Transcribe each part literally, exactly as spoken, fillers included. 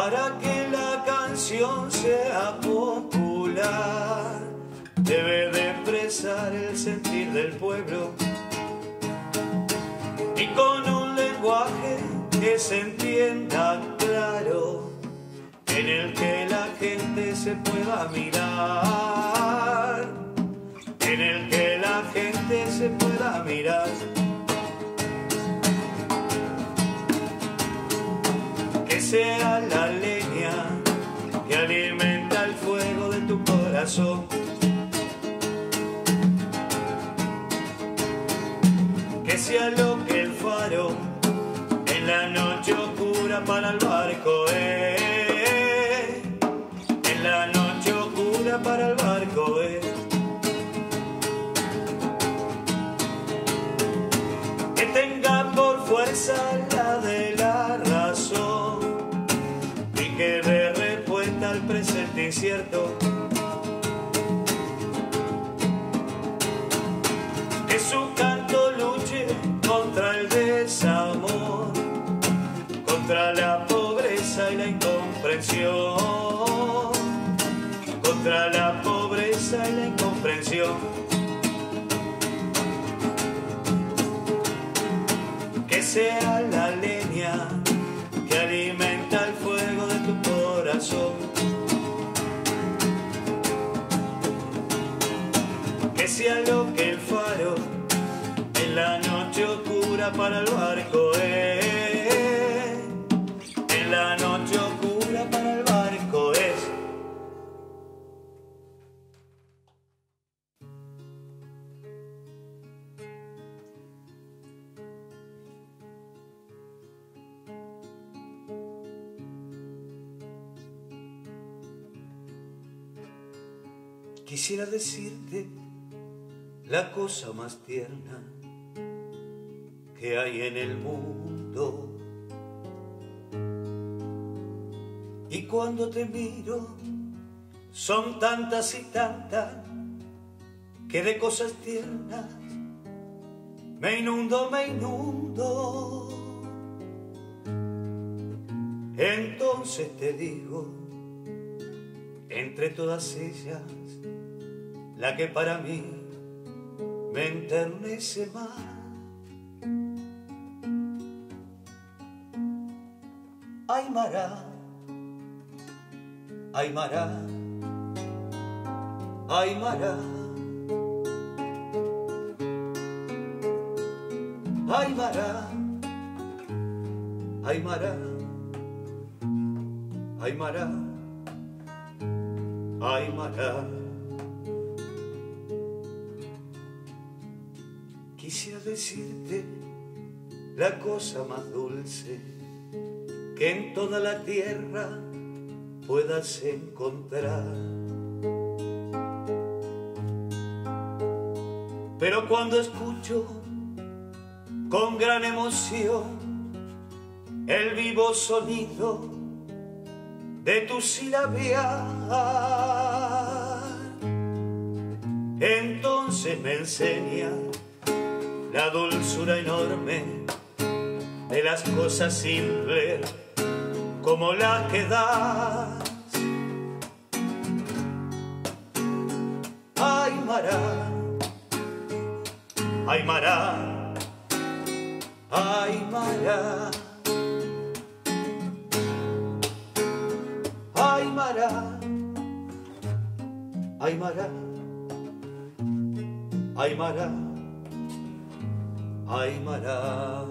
Para que la canción sea popular, debe de expresar el sentir del pueblo y con un lenguaje que se entienda claro, en el que la gente se pueda mirar, en el que la gente se pueda mirar. Que sea la leña que alimenta el fuego de tu corazón, que sea lo que el faro en la noche oscura para el barco es, en la noche oscura para el barco es. Que tenga por fuerza la de la razón y que dé respuesta al presente incierto, que su canto luche contra el desamor, contra la pobreza y la incomprensión, contra la pobreza y la incomprensión. Que sea la leña que alimenta el fuego de tu corazón, que sea lo que el faro en la noche oscura para el barco es, en la noche oscura para el barco es. Quisiera decirte la cosa más tierna que hay en el mundo, y cuando te miro son tantas y tantas que de cosas tiernas me inundo, me inundo. Entonces te digo, entre todas ellas, la que para mí me enternece más, Aymara, Aymara, Aymara, Aymara, Aymara, Aymara, Aymara. Quisiera decirte la cosa más dulce que en toda la tierra puedas encontrar. Pero cuando escucho con gran emoción el vivo sonido de tu silabear, entonces me enseña la dulzura enorme de las cosas simples como la que das. Aymara, Aymara, Aymara, Aymara, Aymara, Aymara, Aymara.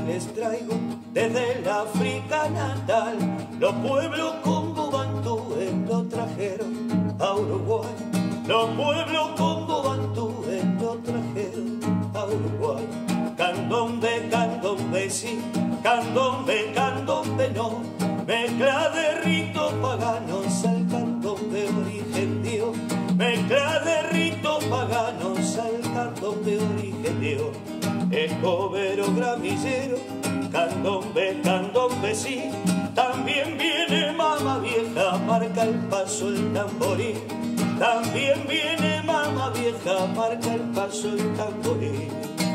les traigo desde el África natal. Los pueblos congo bantúes lo trajeron a Uruguay. Los pueblos congo bantúes lo trajeron a Uruguay. Candombe, candombe sí, candombe, candombe no. Mezcla de ritos paganos al candombe origen Dios. Mezcla de ritos paganos al candombe origen Dios. Escobero, gramillero, candombe, candombe sí. También viene mamá vieja, marca el paso el tamborín. También viene mamá vieja, marca el paso el tamborín.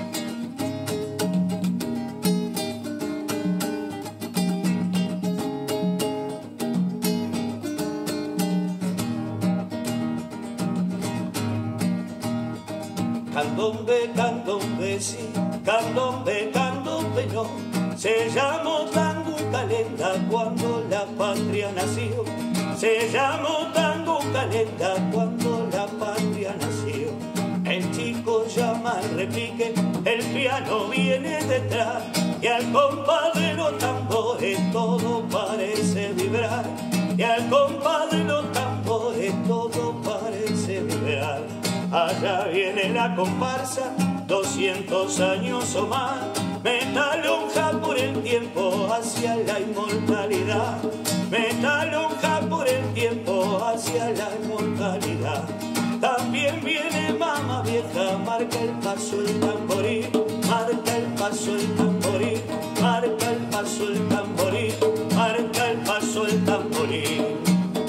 Candombe, candombe sí, candombe, candombe no. Se llamó tango calenda cuando la patria nació. Se llamó tango calenda cuando la patria nació. El chico llama al repique, el piano viene detrás y al compás de los tambores todo parece vibrar. Y al compás de los tambores todo parece vibrar. Allá viene la comparsa, doscientos años o más, metalonja por el tiempo hacia la inmortalidad. Metalonja por el tiempo hacia la inmortalidad. También viene mamá vieja, marca el paso el tamborín, marca el paso el tamborín, marca el paso el tamborín, marca el paso el tamborín.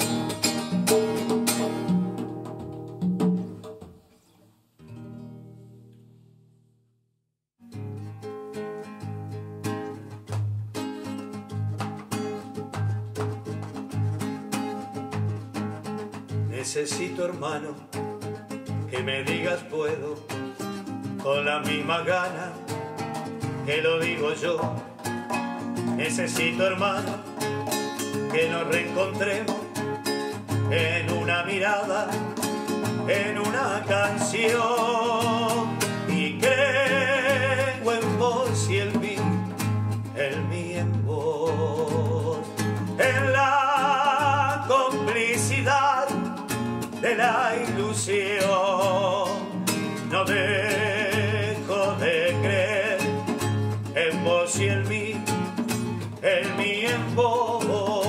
Necesito, hermano, que me digas puedo, con la misma gana que lo digo yo. Necesito, hermano, que nos reencontremos en una mirada, en una canción. Y creo en vos y el mí, el mí en vos, en la complicidad de la ilusión. No dejo de creer en vos y en mí, en mí en vos.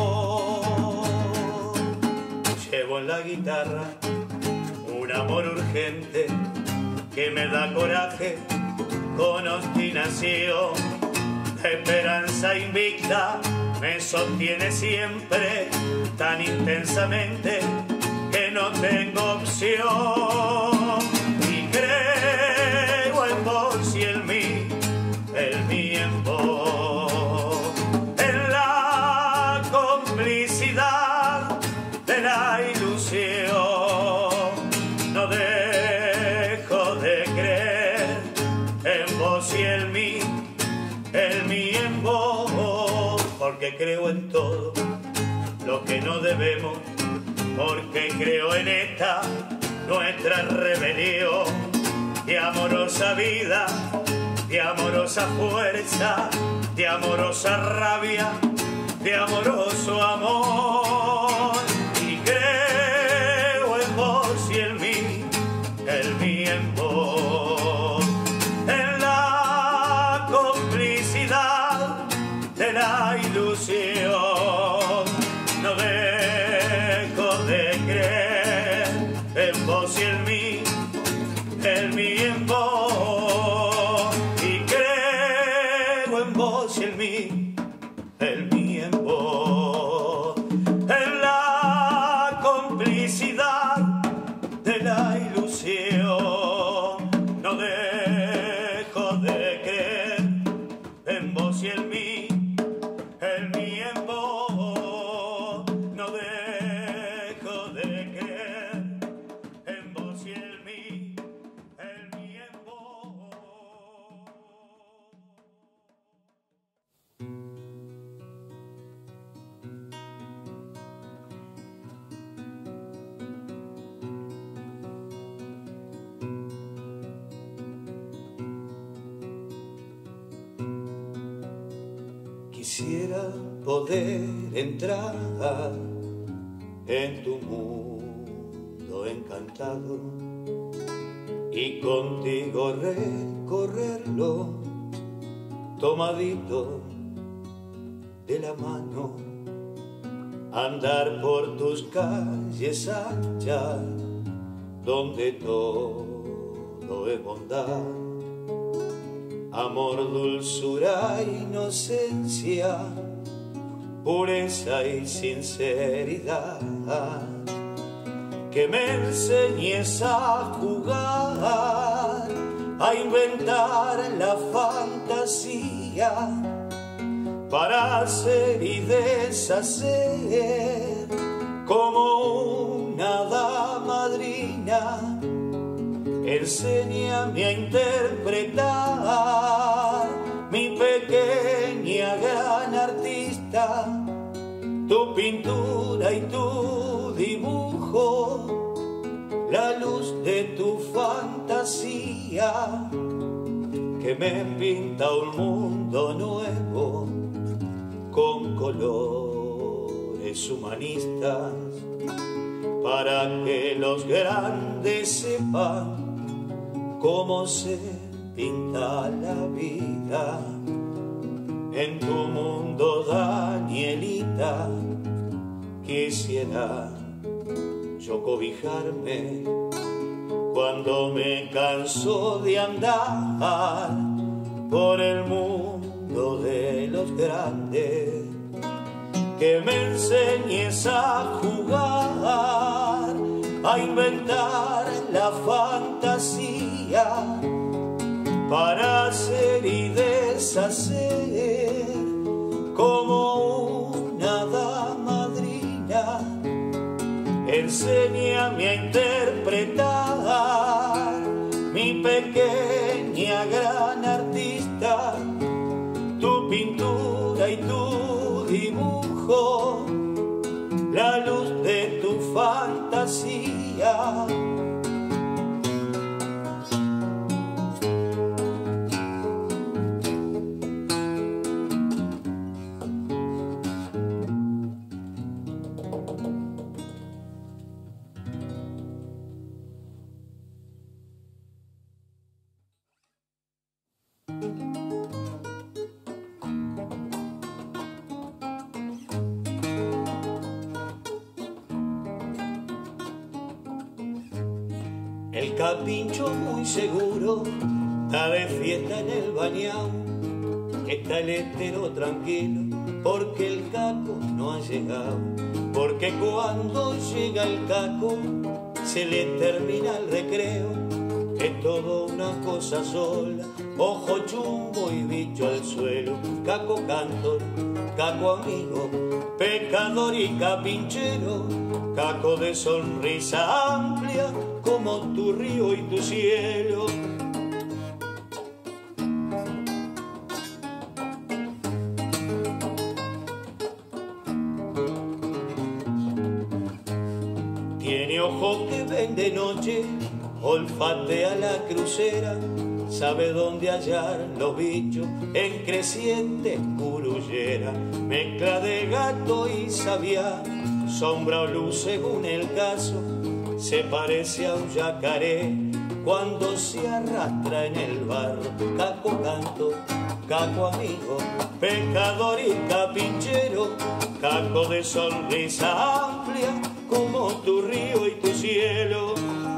Llevo en la guitarra un amor urgente que me da coraje con obstinación. La esperanza invicta me sostiene siempre tan intensamente que no tengo opción. Y creo en vos y en mí, el mí en vos, en la complicidad de la ilusión. No dejo de creer en vos y en mí, el mí en vos, porque creo en todo lo que no debemos, porque creo en esta nuestra rebelión de amorosa vida, de amorosa fuerza, de amorosa rabia, de amoroso amor. Y creo en vos y en mí, el mí en vos, en la complicidad de la ilusión. No dejo de creer en vos y en mí, en mí en vos. Y creo en vos y en mí, en mí en vos, en Quisiera poder entrar en tu mundo encantado y contigo recorrerlo tomadito de la mano, andar por tus calles anchas donde todo es bondad, amor, dulzura, inocencia, pureza y sinceridad. Que me enseñes a jugar, a inventar la fantasía, para hacer y deshacer como una hada madrina. Enséñame a interpretar, mi pequeña gran artista, tu pintura y tu dibujo, la luz de tu fantasía, que me pinta un mundo nuevo con colores humanistas, para que los grandes sepan cómo se pinta la vida. En tu mundo, Danielita, quisiera yo cobijarme cuando me canso de andar por el mundo de los grandes. Que me enseñes a jugar, a inventar la fantasía, para hacer y deshacer como una hada madrina. Enséñame a interpretar, mi pequeña gran artista, tu pintura y tu dibujo, la luz de tu fantasía. El capincho muy seguro está de fiesta en el bañao. Está el estero tranquilo porque el caco no ha llegado. Porque cuando llega el caco se le termina el recreo. Es todo una cosa sola, ojo chumbo y bicho al suelo. Caco cantor, caco amigo, pecador y capinchero, caco de sonrisa amplia como tu río y tu cielo. Tiene ojo que ven de noche, olfatea la crucera, sabe dónde hallar los bichos en creciente curullera. Mezcla de gato y sabia, sombra o luz según el caso, se parece a un yacaré cuando se arrastra en el barro. Caco canto, caco amigo, pecador y capinchero, caco de sonrisa amplia como tu río y tu cielo.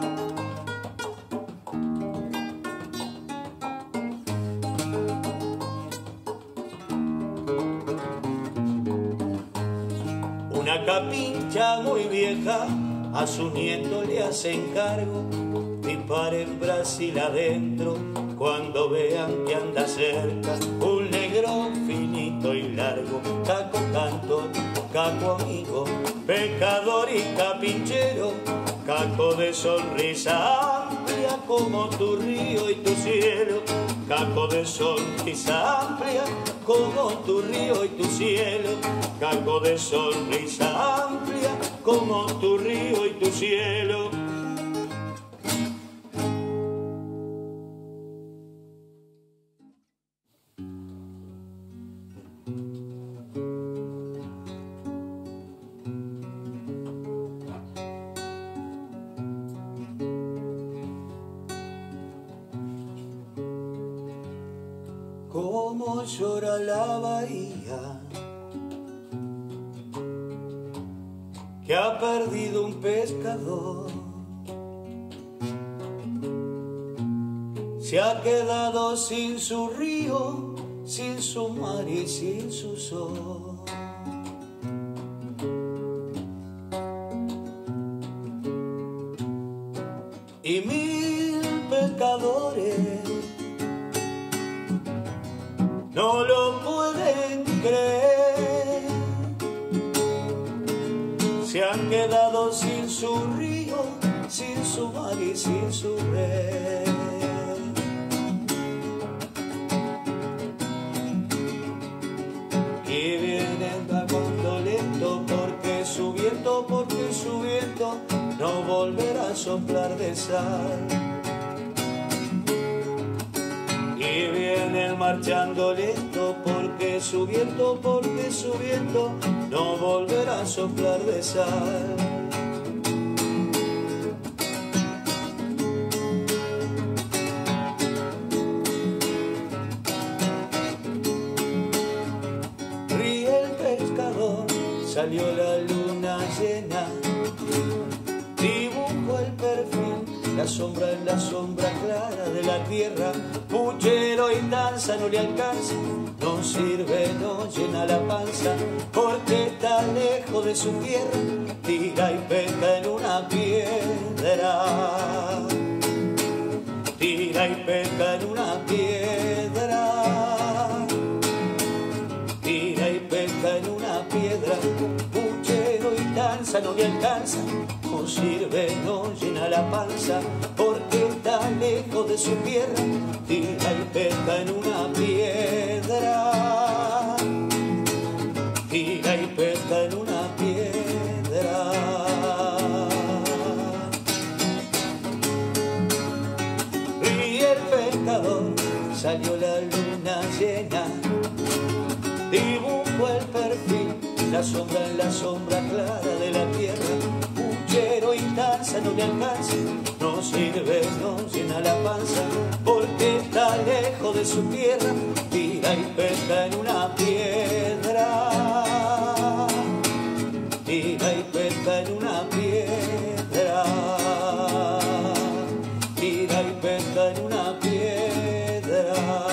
Una capincha muy vieja a su nieto le hace encargo, dispara en Brasil adentro cuando vean que anda cerca un negro finito y largo. Caco canto, caco amigo, pecador y capinchero, caco de sonrisa amplia como tu río y tu cielo. Caco de sonrisa amplia como tu río y tu cielo. Caco de sonrisa amplia como tu río y tu cielo. llora la bahía, que ha perdido un pescador. Se ha quedado sin su río, sin su mar y sin su sol. Y mil pescadores no lo pueden creer, se han quedado sin su río, sin su mar y sin su red. Y vienen vagando lento porque su viento, porque su viento no volverá a soplar de sal. Y vienen marchando lento porque su viento, porque su viento no volverá a soplar de sal. Ríe el pescador, salió la luna llena, dibujó el perfil, la sombra en la sombra clara de la tierra. Puchero y danza no le alcanza, no sirve, no llena la panza, porque está lejos de su tierra, tira y pesca en una piedra. Tira y pesca en una piedra. Tira y pesca en una piedra. Puchero y danza no le alcanza, no sirve, no llena la panza, porque está lejos de su tierra, tira y pesca en una piedra. Tira y pesca en una piedra. Y el pescador, salió la luna llena, dibujó el perfil, la sombra en la sombra clara de la tierra. Puchero y danza no le alcanza, no sirve, no llena la panza, porque está lejos de su tierra, tira y pesca en una piedra. Tira y pesca en una piedra. Tira y pesca en una piedra.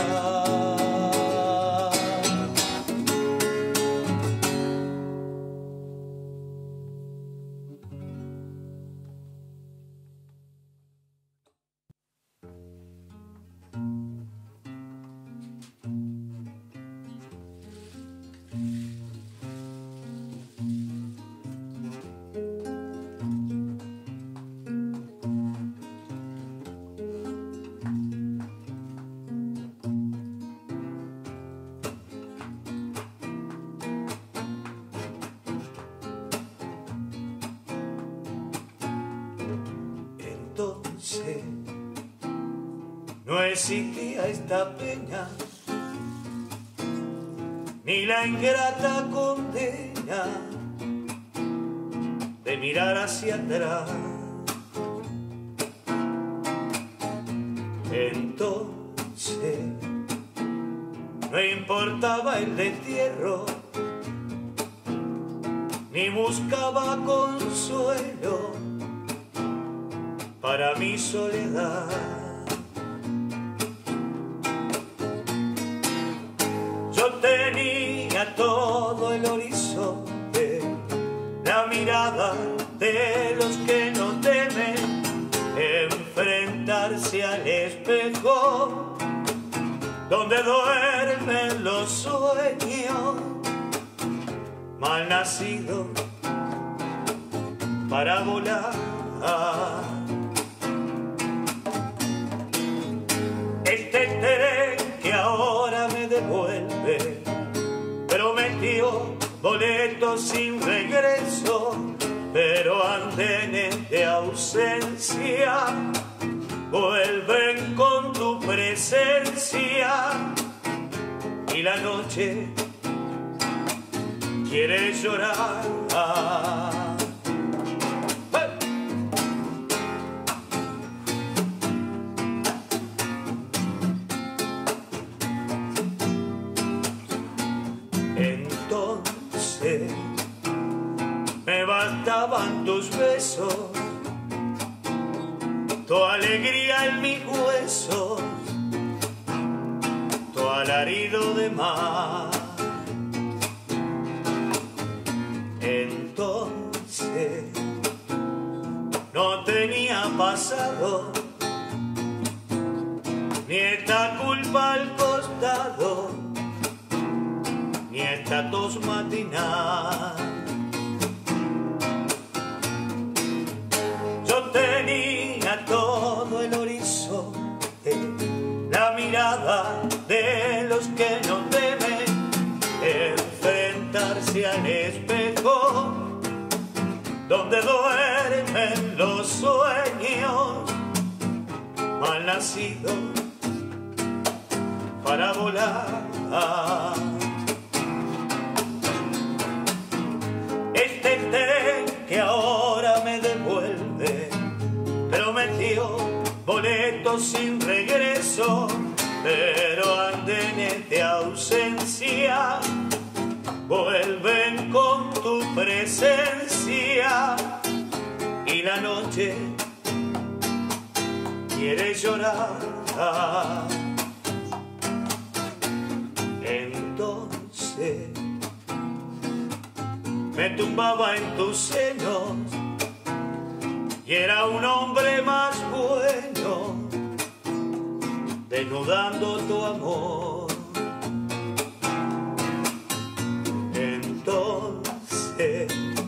Entonces no existía esta pena, ni la ingrata condena de mirar hacia atrás. Entonces no importaba el destierro, ni buscaba consuelo para mi soledad. Yo tenía todo el horizonte, la mirada de los que no temen enfrentarse al espejo donde duermen los sueños, mal nacido para volar. Este tren que ahora me devuelve prometió boletos sin regreso, pero andenes de ausencia vuelven con tu presencia, y la noche quiere llorar. estaban tus besos, tu alegría en mis huesos, tu alarido de mar. Entonces no tenía pasado, ni esta culpa al costado, ni esta tos matinal. Yo tenía todo el horizonte, la mirada de los que no temen enfrentarse al espejo donde duermen los sueños mal nacidos para volar. Este tren que ahora me devuelve prometió boletos sin regreso, pero andenes de ausencia vuelven con tu presencia, y la noche quiere llorar. Entonces me tumbaba en tus senos y era un hombre más bueno, desnudando tu amor. Entonces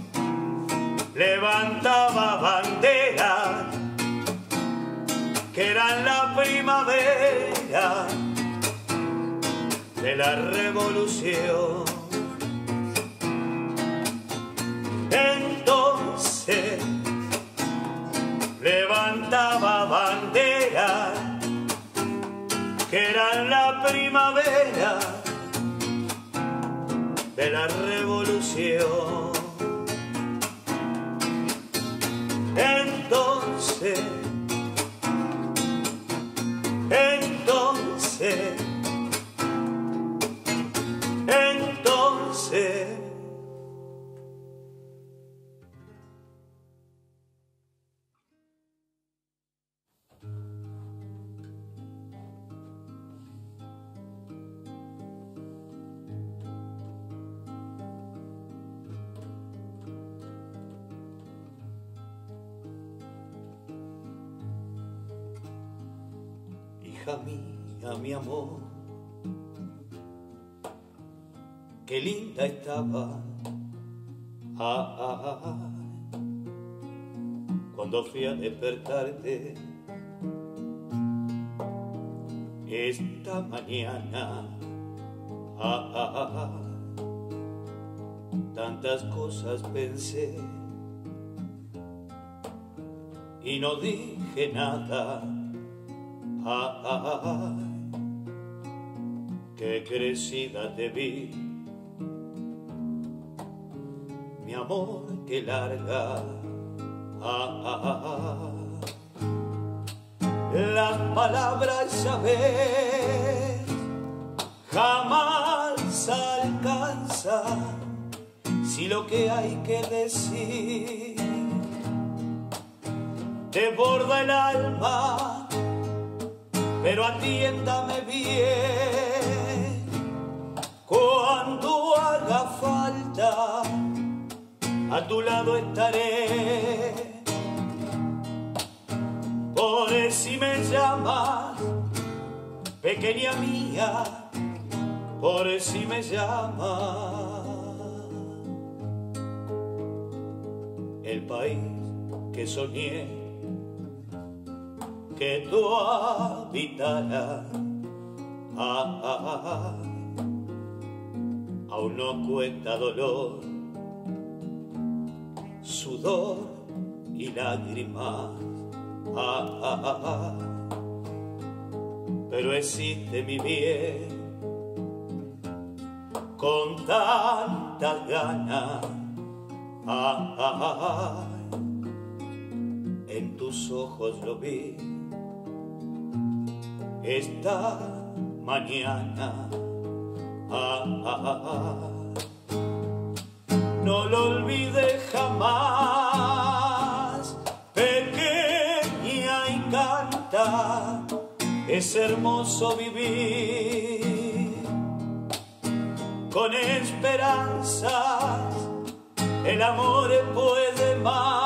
levantaba banderas que eran la primavera de la revolución. Entonces levantaba banderas que eran la primavera de la revolución. Entonces, entonces, entonces hija mía, mi amor, qué linda estaba ah, ah, ah, cuando fui a despertarte esta mañana. Ah, ah, ah, tantas cosas pensé y no dije nada. Ah, ah, ah, qué crecida te vi, mi amor, qué larga. Ah, ah, ah, las palabras, ya ves, jamás alcanzan si lo que hay que decir te borda el alma. Pero atiéndame bien, cuando haga falta, a tu lado estaré. Por si me llamas, pequeña mía, por si me llamas. El país que soñé que tú habitaras, ah, ah, ah, aún no cuesta dolor, sudor y lágrimas, ah, ah, ah, ah, pero existe mi bien con tantas ganas, ah, ah, ah, en tus ojos lo vi esta mañana. Ah, ah, ah, no lo olvide jamás. Pequeña y canta, es hermoso vivir con esperanzas. El amor puede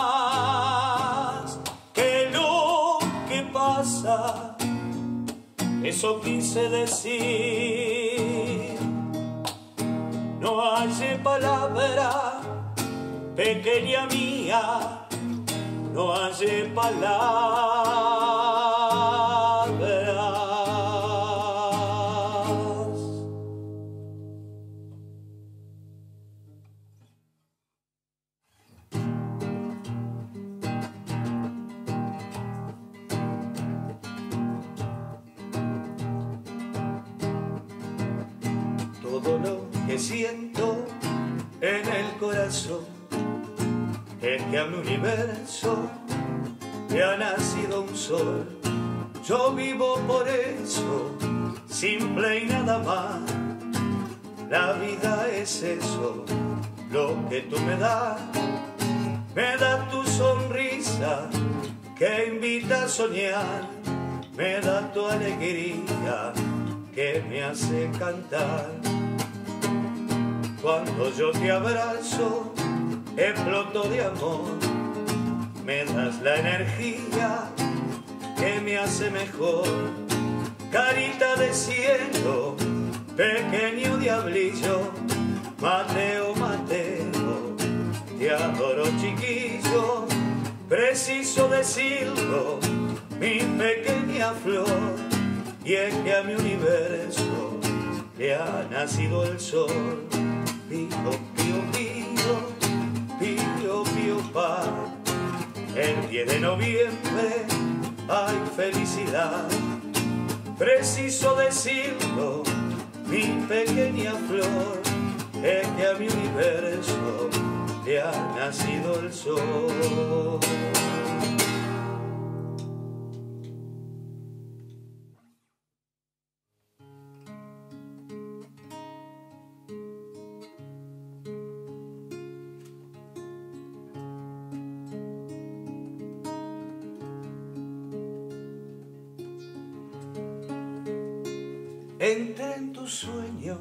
más que lo que pasa, eso quise decir. No halle palabra, pequeña mía, no halle palabras. Todo lo que siento en el corazón es que a mi universo me ha nacido un sol. Yo vivo por eso, simple y nada más. La vida es eso, lo que tú me das. Me da tu sonrisa que invita a soñar. Me da tu alegría que me hace cantar. Cuando yo te abrazo, exploto de amor. Me das la energía que me hace mejor. Carita de cielo, pequeño diablillo, Mateo, Mateo, te adoro chiquillo. Preciso decirlo, mi pequeña flor, y es que a mi universo le ha nacido el sol. Pío, pío, pío, pío, pío, pa. El diez de noviembre hay felicidad. Preciso decirlo, mi pequeña flor, es que a mi universo le ha nacido el sol. Entré en tu sueño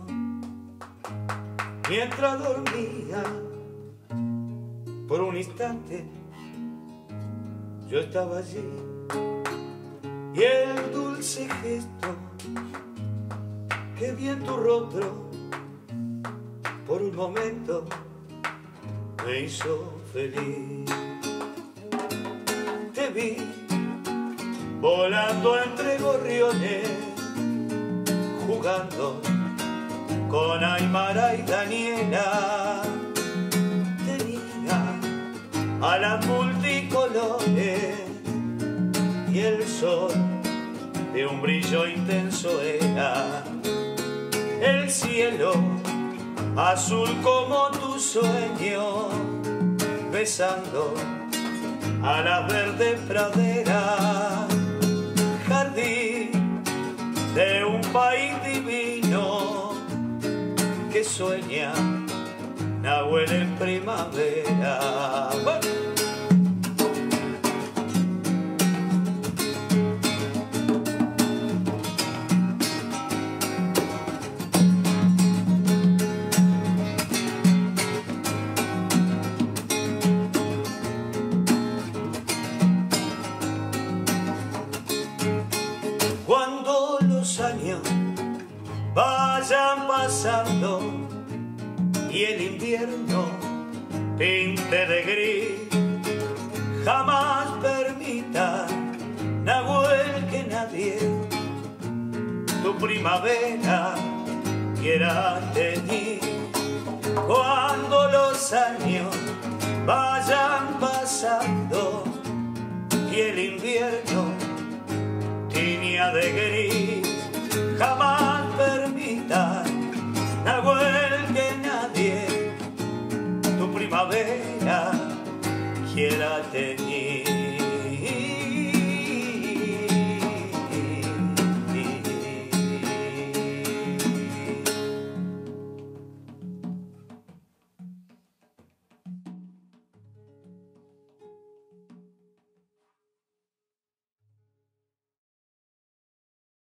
mientras dormía. Por un instante yo estaba allí y el dulce gesto que vi en tu rostro por un momento me hizo feliz. Te vi volando entre gorriones, jugando con Aymara y Daniela. Tenía alas multicolores y el sol de un brillo intenso era. El cielo azul como tu sueño, besando a las verdes praderas. Jardín de un país divino que sueña Nahuel en primavera. ¡Bueno! Cuando los años vayan pasando y el invierno pinte de gris, jamás permita, Nahuel, que nadie tu primavera quiera teñir. Cuando los años vayan pasando y el invierno tiña de gris, jamás permita, Nahuel, que nadie tu primavera quiera tener.